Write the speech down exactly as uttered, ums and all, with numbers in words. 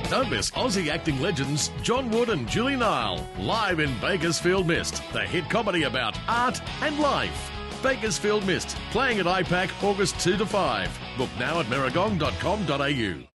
Don't miss Aussie acting legends John Wood and Julie Nihill live in Bakersfield Mist, the hit comedy about art and life. Bakersfield Mist, playing at I PAC August two to five. Book now at merrigong dot com dot a u.